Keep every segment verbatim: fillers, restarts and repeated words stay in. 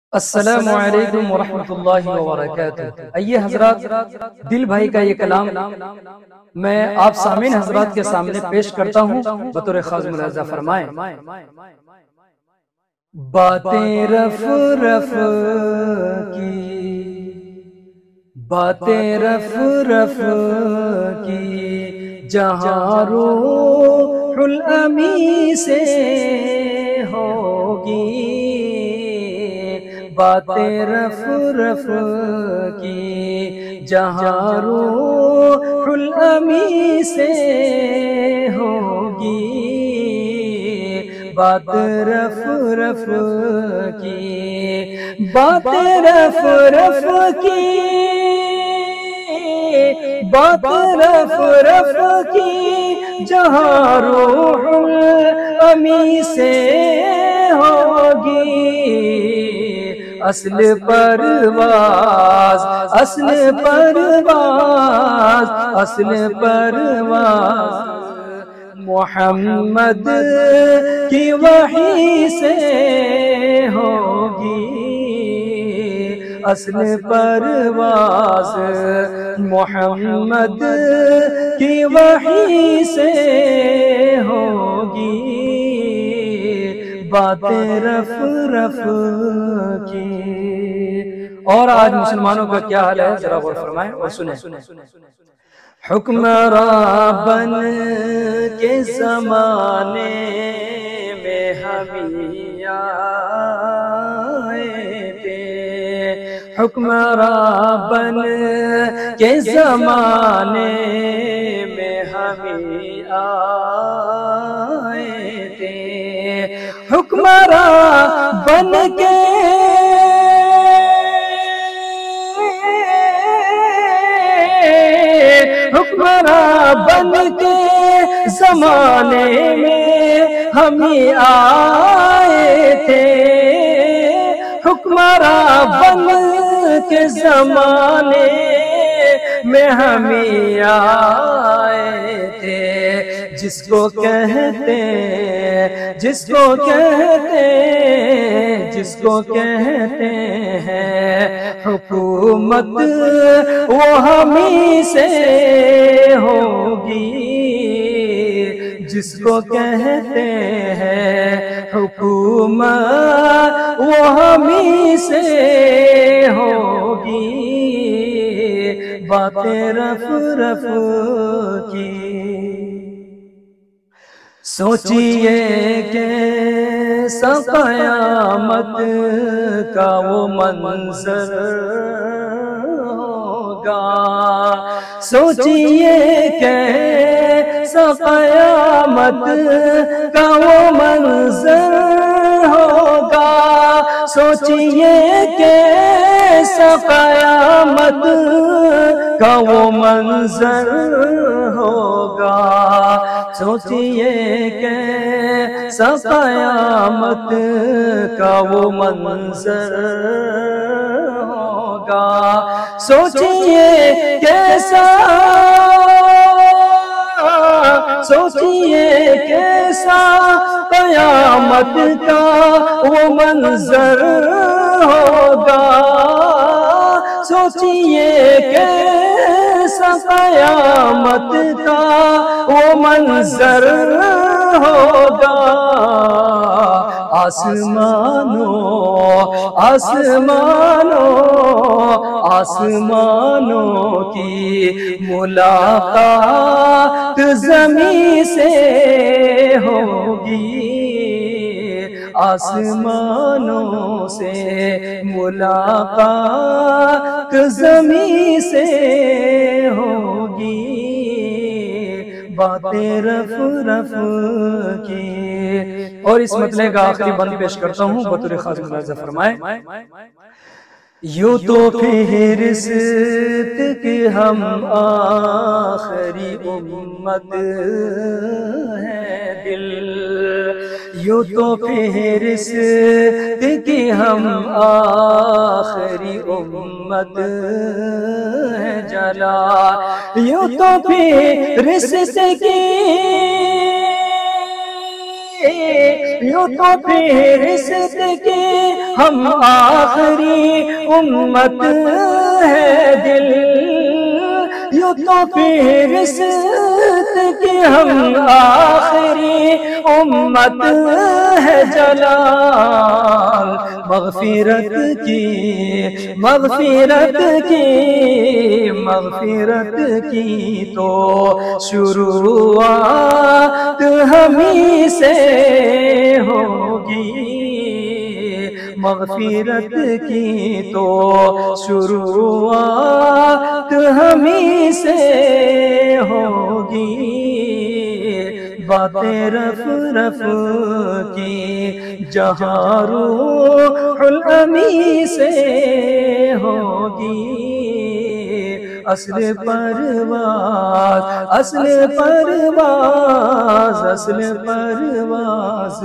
السلام علیکم ورحمۃ اللہ وبرکاتہ۔ آئیے حضرات، دل بھائی کا یہ کلام میں آپ سامعین حضرات کے سامنے پیش کرتا ہوں، بطور خاص ملاحظہ فرمائیں۔ باتیں رف رف کی، باتیں رف رف کی، جہاں روح الامین سے ہوگی، باتیں رف رف کی، جہاں روح الامین سے ہوگی، بات رف رف کی، بات رف رف کی، بات رف رف کی، جہاں روح الامین سے ہوگی، اصل پرواز، اصل پرواز، اصل پرواز محمد کی وحی سے ہوگی، اصل پرواز محمد کی وحی سے ہوگی، باتیں رف رف کی۔ اور آج مسلمانوں کا کیا حال ہے، ذرا غور فرمائیں اور سنیں۔ حکمراں بن کے زمانے میں ہم آئے تھے، حکمراں بن کے زمانے میں ہم آئے تھے، حکمراں بن کے حکمراں بن کے زمانے میں ہم آئے تھے، حکمراں بن کے زمانے میں ہم آئے تھے، جس کو کہتے جس کو کہتے جس کو کہتے ہیں حکومت، وہ ہمیں سے ہوگی، جس کو کہتے ہیں حکومت، وہ ہمیں سے ہوگی، باتیں رف رف کی۔ سوچئے کیسا قیامت کا وہ منظر ہوگا، سوچئے کیسا قیامت کا وہ منظر ہوگا، سوچئے کیسا قیامت کا وہ منظر ہوگا، سوچئے کیسا قیامت کا وہ منظر ہوگا، سوچئے کیسا سوچئے کیسا قیامت کا وہ منظر ہوگا، سوچئے کیسا قیامت کا وہ منظر ہوگا، آسمانوں آسمانوں آسمانوں کی ملاقات زمین سے ہوگی، آسمانوں سے ملاقات زمین سے ہوگی، باتیں رف رف کی۔ اور اس مطلع کا آخری بند پیش کرتا ہوں، بطور خاص ملاحظہ فرمائیں۔ یوں تو فہرست کی ہم آخری امت ہے دل، یوں تو فہرست کی ہم آخری امت ہے جلال، یوں تو فہرست کی یوں تو فہرست کی ہم آخری امت ہے دل، یوں تو فہرست کی ہم آخری امت ہے جلال، مغفرت کی مغفرت کی مغفرت کی تو شروعات ہمیں سے ہوگی، مغفرت کی تو شروعات ہمیں سے ہوگی، باتیں رف رف کی جہاں روح الامین سے ہوگی، اصل پرواز اصل پرواز اصل پرواز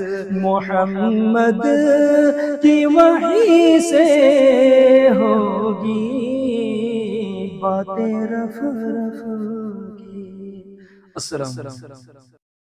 محمد کی وحی سے ہوگی، باتیں رف رف کی۔ السلام علیکم۔